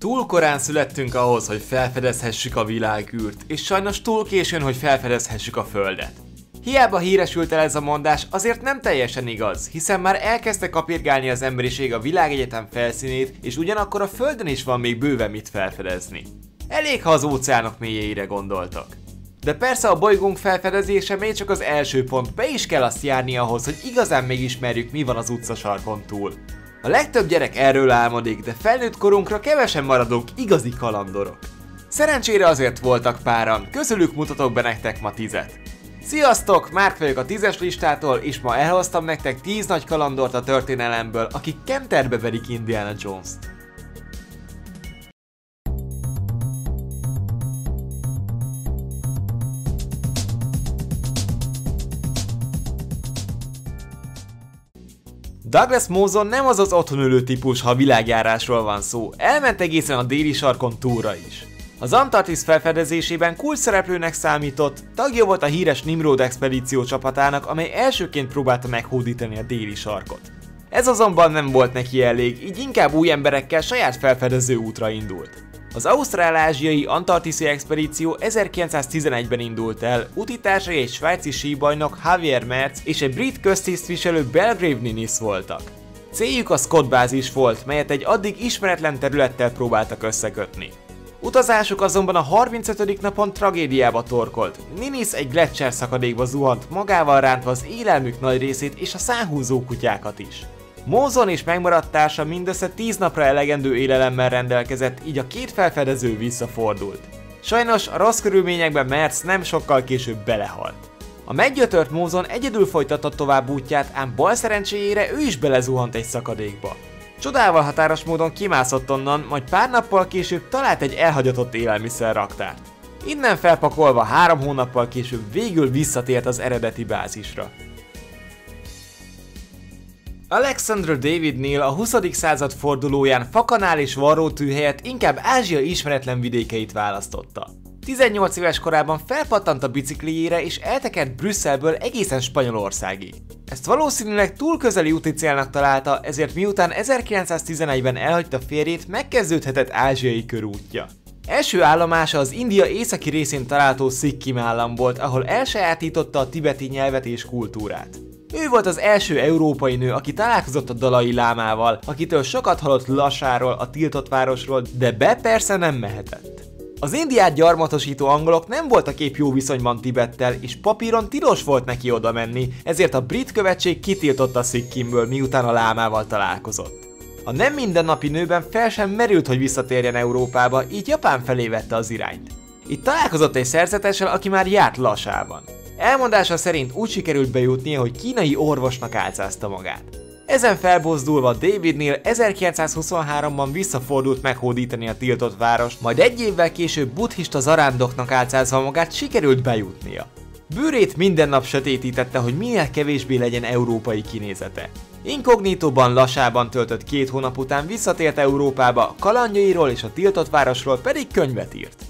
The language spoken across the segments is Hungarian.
Túl korán születtünk ahhoz, hogy felfedezhessük a világűrt, és sajnos túl későn, hogy felfedezhessük a Földet. Hiába híresült el ez a mondás, azért nem teljesen igaz, hiszen már elkezdte kapirgálni az emberiség a világegyetem felszínét, és ugyanakkor a Földön is van még bőven mit felfedezni. Elég, ha az óceánok mélyére gondoltak. De persze a bolygónk felfedezése még csak az első pont, be is kell azt járni ahhoz, hogy igazán megismerjük, mi van az utcasarkon túl. A legtöbb gyerek erről álmodik, de felnőtt korunkra kevesen maradunk igazi kalandorok. Szerencsére azért voltak páran, közülük mutatok be nektek ma 10-et. Sziasztok, Márk vagyok a 10-es listától, és ma elhoztam nektek 10 nagy kalandort a történelemből, akik kenterbe verik Indiana Jones-t. Douglas Mawson nem az az otthonülő típus, ha a világjárásról van szó, elment egészen a déli sarkon túlra is. Az Antarktisz felfedezésében kulcs szereplőnek számított, tagja volt a híres Nimrod expedíció csapatának, amely elsőként próbálta meghódítani a déli sarkot. Ez azonban nem volt neki elég, így inkább új emberekkel saját felfedező útra indult. Az ausztrál-ázsiai antarktiszi expedíció 1911-ben indult el, utitársai egy svájci síbajnok Javier Merz és egy brit köztisztviselő Belgrave Ninnis voltak. Céljuk a Scott bázis volt, melyet egy addig ismeretlen területtel próbáltak összekötni. Utazásuk azonban a 35. napon tragédiába torkolt. Ninnis egy gletszer szakadékba zuhant, magával rántva az élelmük nagy részét és a szánhúzó kutyákat is. Mawson és megmaradt társa mindössze 10 napra elegendő élelemmel rendelkezett, így a két felfedező visszafordult. Sajnos a rossz körülményekben Merz nem sokkal később belehalt. A meggyötört Mawson egyedül folytatta tovább útját, ám bal szerencséjére ő is belezuhant egy szakadékba. Csodával határos módon kimászott onnan, majd pár nappal később talált egy elhagyatott élelmiszerraktárt. Innen felpakolva 3 hónappal később végül visszatért az eredeti bázisra. Alexander David Neal a 20. század fordulóján fakanál és varrótű helyett inkább Ázsia ismeretlen vidékeit választotta. 18 éves korában felpattant a biciklijére és eltekert Brüsszelből egészen Spanyolországig. Ezt valószínűleg túl közeli úti célnak találta, ezért miután 1911-ben elhagyta férjét, megkezdődhetett ázsiai körútja. Első állomása az India északi részén található Szikkim állam volt, ahol elsajátította a tibeti nyelvet és kultúrát. Ő volt az első európai nő, aki találkozott a dalai lámával, akitől sokat hallott Lasáról, a tiltott városról, de be persze nem mehetett. Az Indiát gyarmatosító angolok nem voltak épp jó viszonyban Tibettel, és papíron tilos volt neki oda menni, ezért a brit követség kitiltotta Szikkimből, miután a lámával találkozott. A nem mindennapi nőben fel sem merült, hogy visszatérjen Európába, így Japán felé vette az irányt. Itt találkozott egy szerzetessel, aki már járt Lasában. Elmondása szerint úgy sikerült bejutnia, hogy kínai orvosnak álcázta magát. Ezen felbozdulva David Neal 1923-ban visszafordult meghódítani a tiltott várost, majd egy évvel később buddhista zarándoknak álcázva magát sikerült bejutnia. Bőrét minden nap sötétítette, hogy minél kevésbé legyen európai kinézete. Inkognitóban Lasában töltött 2 hónap után visszatért Európába, kalandjairól és a tiltott városról pedig könyvet írt.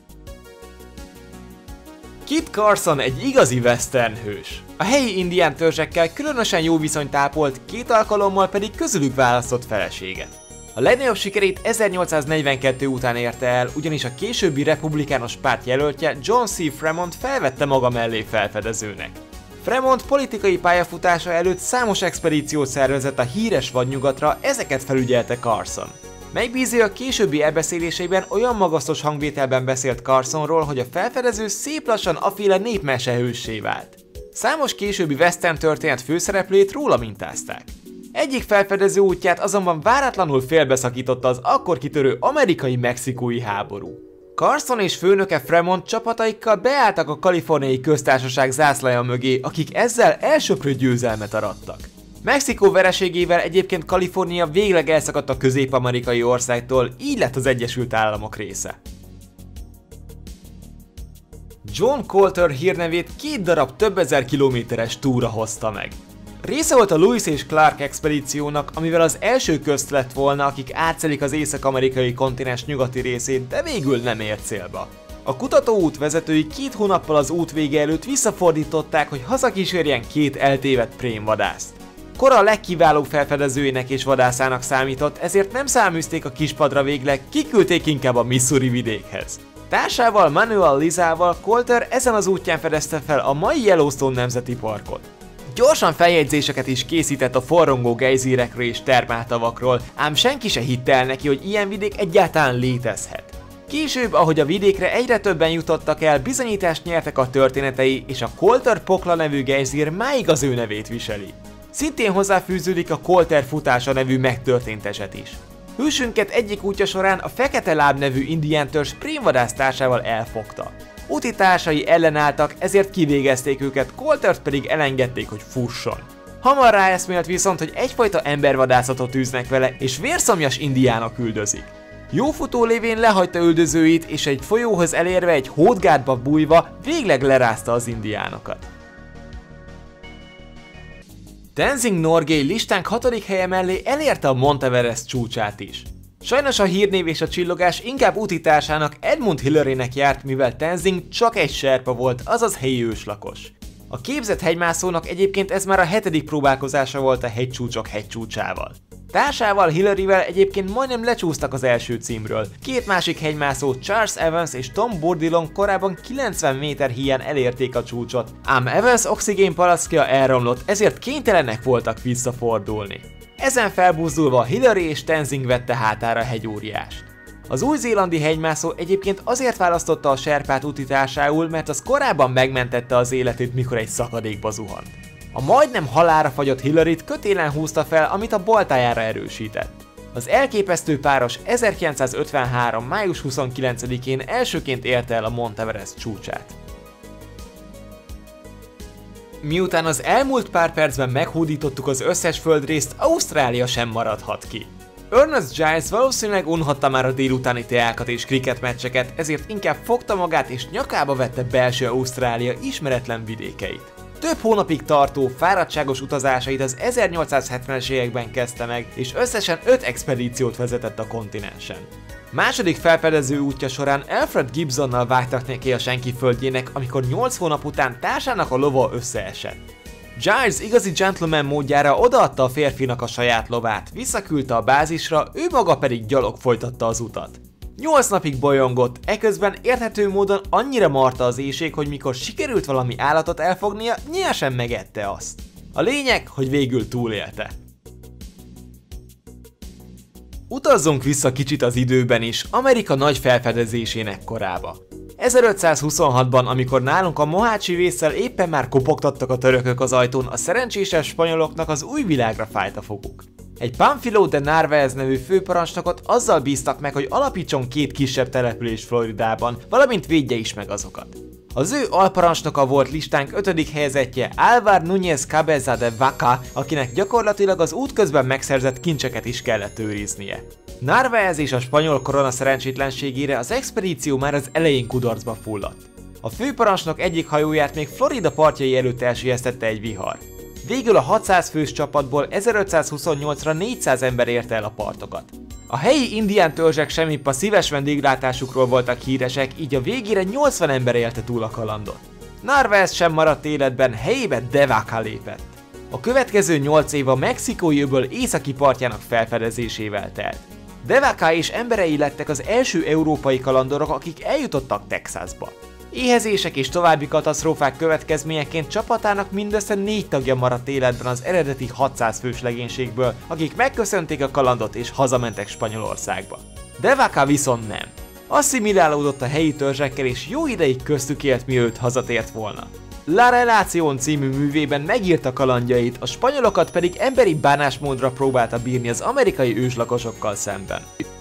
Kit Carson egy igazi western hős. A helyi indián törzsekkel különösen jó viszonyt ápolt, 2 alkalommal pedig közülük választott feleséget. A legnagyobb sikerét 1842 után érte el, ugyanis a későbbi republikánus párt jelöltje John C. Fremont felvette maga mellé felfedezőnek. Fremont politikai pályafutása előtt számos expedíciót szervezett a híres vadnyugatra, ezeket felügyelte Carson. Megbízója későbbi elbeszéléseiben olyan magasztos hangvételben beszélt Carsonról, hogy a felfedező szép lassan aféle népmesehőssé vált. Számos későbbi western történet főszereplőjét róla mintázták. Egyik felfedező útját azonban váratlanul félbeszakította az akkor kitörő amerikai-mexikói háború. Carson és főnöke Fremont csapataikkal beálltak a Kaliforniai Köztársaság zászlaja mögé, akik ezzel elsöprő győzelmet arattak. Mexikó vereségével egyébként Kalifornia végleg elszakadt a közép-amerikai országtól, így lett az Egyesült Államok része. John Colter hírnevét 2 darab több ezer kilométeres túra hozta meg. Része volt a Lewis és Clark expedíciónak, amivel az első közt lett volna, akik átszelik az észak-amerikai kontinens nyugati részét, de végül nem ért célba. A kutatóút vezetői 2 hónappal az út vége előtt visszafordították, hogy hazakísérjen 2 eltévedt prémvadászt. Kora legkiválóbb felfedezőjének és vadászának számított, ezért nem száműzték a kispadra végleg, kiküldték inkább a Missouri vidékhez. Társával Manuel Lizával Colter ezen az útján fedezte fel a mai Yellowstone Nemzeti Parkot. Gyorsan feljegyzéseket is készített a forrongó gejzírekről és termáltavakról, ám senki se hitte el neki, hogy ilyen vidék egyáltalán létezhet. Később, ahogy a vidékre egyre többen jutottak el, bizonyítást nyertek a történetei, és a Colter Pokla nevű gejzír máig az ő nevét viseli. Szintén hozzáfűződik a Colter futása nevű megtörtént eset is. Hősünket egyik útja során a Fekete Láb nevű indiántörzs prémvadász társával elfogta. Úti társai ellenálltak, ezért kivégezték őket, Coltert pedig elengedték, hogy fusson. Hamar ráeszmélt viszont, hogy egyfajta embervadászatot űznek vele, és vérszomjas indiának üldözik. Jó futó lévén lehagyta üldözőit, és egy folyóhoz elérve egy hódgátba bújva végleg lerázta az indiánokat. Tenzing Norgay listánk 6. helye mellé elérte a Mount Everest csúcsát is. Sajnos a hírnév és a csillogás inkább útitársának Edmund Hillarynek járt, mivel Tenzing csak egy serpa volt, azaz helyi őslakos. A képzett hegymászónak egyébként ez már a 7. próbálkozása volt a hegycsúcsok hegycsúcsával. Társával, Hillaryvel egyébként majdnem lecsúsztak az első címről. Két másik hegymászó, Charles Evans és Tom Bourdillon korábban 90 méter híján elérték a csúcsot, ám Evans oxigénpalackja elromlott, ezért kénytelenek voltak visszafordulni. Ezen felbuzdulva Hillary és Tenzing vette hátára a hegyóriást. Az új-zélandi hegymászó egyébként azért választotta a serpát útitársául, mert az korábban megmentette az életét, mikor egy szakadékba zuhant. A majdnem halálra fagyott Hillaryt kötélen húzta fel, amit a baltájára erősített. Az elképesztő páros 1953. május 29-én elsőként érte el a Mount Everest csúcsát. Miután az elmúlt pár percben meghódítottuk az összes földrészt, Ausztrália sem maradhat ki. Ernest Giles valószínűleg unhatta már a délutáni teákat és kriketmeccseket, ezért inkább fogta magát és nyakába vette belső Ausztrália ismeretlen vidékeit. Több hónapig tartó, fáradtságos utazásait az 1870-es években kezdte meg, és összesen 5 expedíciót vezetett a kontinensen. Második felfedező útja során Alfred Gibsonnal vágtak neki a senki földjének, amikor 8 hónap után társának a lova összeesett. Giles igazi gentleman módjára odaadta a férfinak a saját lovát, visszaküldte a bázisra, ő maga pedig gyalog folytatta az utat. 8 napig bolyongott, eközben érthető módon annyira marta az éhség, hogy mikor sikerült valami állatot elfognia, nyilván megette azt. A lényeg, hogy végül túlélte. Utazzunk vissza kicsit az időben is, Amerika nagy felfedezésének korába. 1526-ban, amikor nálunk a mohácsi vésszel éppen már kopogtattak a törökök az ajtón, a szerencséses spanyoloknak az új világra fájt a foguk. Egy Pánfilo de Narváez nevű főparancsnokot azzal bíztak meg, hogy alapítson 2 kisebb települést Floridában, valamint védje is meg azokat. Az ő alparancsnoka volt listánk 5. helyezettje Álvar Núñez Cabeza de Vaca, akinek gyakorlatilag az útközben megszerzett kincseket is kellett őriznie. Narváez és a spanyol korona szerencsétlenségére az expedíció már az elején kudarcba fulladt. A főparancsnok egyik hajóját még Florida partjai előtt elsiesztette egy vihar. Végül a 600 fős csapatból 1528-ra 400 ember érte el a partokat. A helyi indián törzsek semmipp a szíves vendéglátásukról voltak híresek, így a végére 80 ember élte túl a kalandot. Narváez sem maradt életben, helyébe de Vaca lépett. A következő 8 év a mexikói öböl északi partjának felfedezésével telt. De Vaca és emberei lettek az első európai kalandorok, akik eljutottak Texasba. Éhezések és további katasztrófák következményeként csapatának mindössze 4 tagja maradt életben az eredeti 600 fős legénységből, akik megköszönték a kalandot és hazamentek Spanyolországba. De Vaca viszont nem. Asszimilálódott a helyi törzsekkel és jó ideig köztük élt, mielőtt hazatért volna. La Relación című művében megírta kalandjait, a spanyolokat pedig emberi bánásmódra próbálta bírni az amerikai őslakosokkal szemben.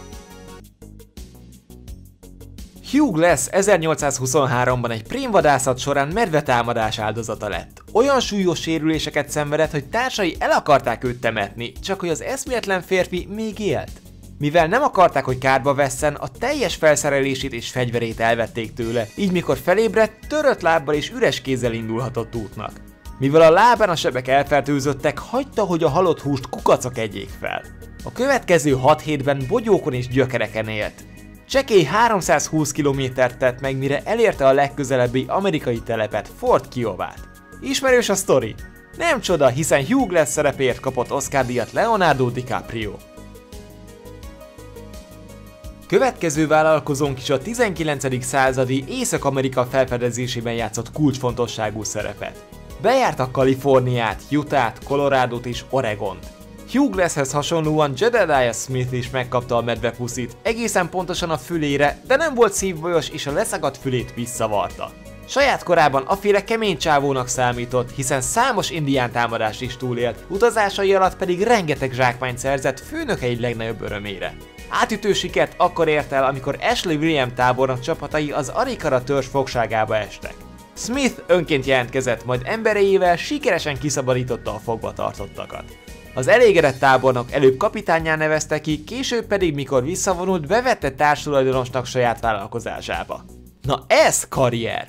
Hugh Glass 1823-ban egy prémvadászat során medvetámadás áldozata lett. Olyan súlyos sérüléseket szenvedett, hogy társai el akarták őt temetni, csak hogy az eszméletlen férfi még élt. Mivel nem akarták, hogy kárba vesszen, a teljes felszerelését és fegyverét elvették tőle, így mikor felébredt, törött lábbal és üres kézzel indulhatott útnak. Mivel a lábán a sebek elfertőzöttek, hagyta, hogy a halott húst kukacok egyék fel. A következő 6 hétben bogyókon és gyökereken élt. Csekély 320 kilométert tett meg, mire elérte a legközelebbi amerikai telepet, Fort Kiovát. Ismerős a sztori? Nem csoda, hiszen Hugh Glass szerepért kapott Oscar-díjat Leonardo DiCaprio. Következő vállalkozónk is a 19. századi Észak-Amerika felfedezésében játszott kulcsfontosságú szerepet. Bejártak Kaliforniát, Utah-t, Colorado-t és Oregont. Hugh Glasshez hasonlóan Jedediah Smith is megkapta a medvepuszit, egészen pontosan a fülére, de nem volt szívbajos és a leszakadt fülét visszavarta. Saját korában a féle kemény csávónak számított, hiszen számos indián támadást is túlélt, utazásai alatt pedig rengeteg zsákmányt szerzett főnökei legnagyobb örömére. Átütő sikert akkor ért el, amikor Ashley William tábornok csapatai az Arikara törzs fogságába estek. Smith önként jelentkezett, majd embereivel sikeresen kiszabadította a fogvatartottakat. Az elégedett tábornok előbb kapitánnyá nevezte ki, később pedig, mikor visszavonult, bevette társtulajdonosnak saját vállalkozásába. Na ez karrier!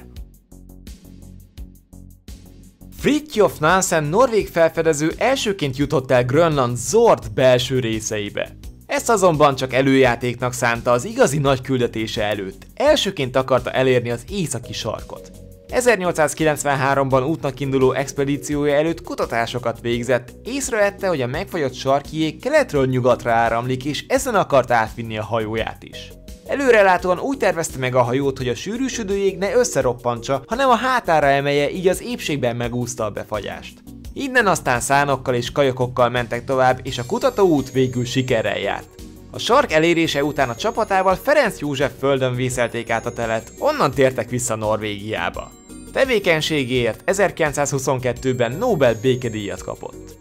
Fridtjof Nansen norvég felfedező elsőként jutott el Grönland Zord belső részeibe. Ezt azonban csak előjátéknak szánta az igazi nagy küldetése előtt. Elsőként akarta elérni az északi sarkot. 1893-ban útnak induló expedíciója előtt kutatásokat végzett, észrevette, hogy a megfagyott sarki jég keletről nyugatra áramlik, és ezen akart átvinni a hajóját is. Előrelátóan úgy tervezte meg a hajót, hogy a sűrűsödő jég ne összeroppantsa, hanem a hátára emelje, így az épségben megúszta a befagyást. Innen aztán szánokkal és kajakokkal mentek tovább, és a kutatóút végül sikerrel járt. A sark elérése után a csapatával Ferenc József földön vészelték át a telet, onnan tértek vissza Norvégiába. Tevékenységéért 1922-ben Nobel békedíjat kapott.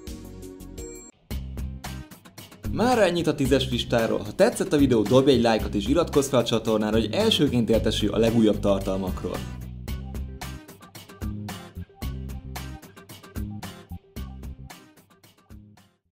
Mára ennyit a 10-es listáról, ha tetszett a videó, dobj egy lájkot és iratkozz fel a csatornára, hogy elsőként értesülj a legújabb tartalmakról.